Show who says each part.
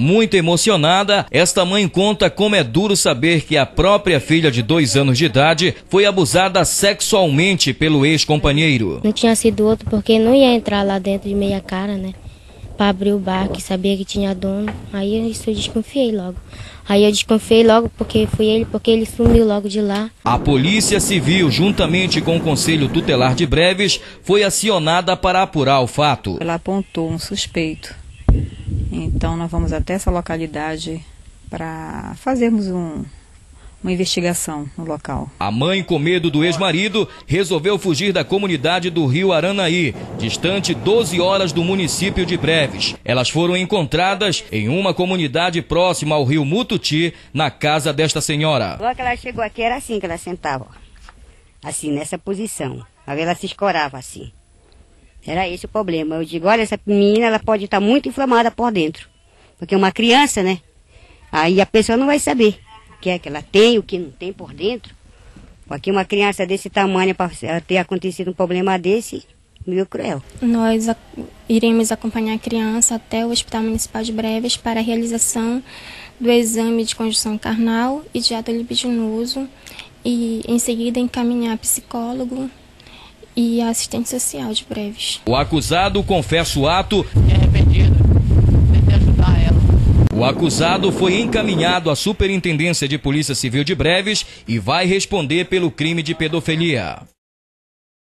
Speaker 1: Muito emocionada, esta mãe conta como é duro saber que a própria filha de 2 anos de idade foi abusada sexualmente pelo ex-companheiro.
Speaker 2: Não tinha sido outro porque não ia entrar lá dentro de meia cara, né? Para abrir o bar, que sabia que tinha dono. Aí isso eu desconfiei logo. Aí eu desconfiei logo porque ele sumiu logo de lá.
Speaker 1: A Polícia Civil, juntamente com o Conselho Tutelar de Breves, foi acionada para apurar o fato.
Speaker 3: Ela apontou um suspeito. Então nós vamos até essa localidade para fazermos uma investigação no local.
Speaker 1: A mãe, com medo do ex-marido, resolveu fugir da comunidade do Rio Aranaí, distante 12 horas do município de Breves. Elas foram encontradas em uma comunidade próxima ao rio Mututi, na casa desta senhora.
Speaker 4: Logo que ela chegou aqui era assim que ela sentava, assim, nessa posição. Aí ela se escorava assim. Era esse o problema. Eu digo, olha, essa menina ela pode estar muito inflamada por dentro. Porque é uma criança, né? Aí a pessoa não vai saber o que é que ela tem, o que não tem por dentro. Porque uma criança desse tamanho, para ter acontecido um problema desse, meio cruel.
Speaker 5: Nós iremos acompanhar a criança até o Hospital Municipal de Breves para a realização do exame de conjunção carnal e de ato libidinoso e em seguida encaminhar psicólogo e a assistente social de Breves.
Speaker 1: O acusado confessa o ato. O acusado foi encaminhado à Superintendência de Polícia Civil de Breves e vai responder pelo crime de pedofilia.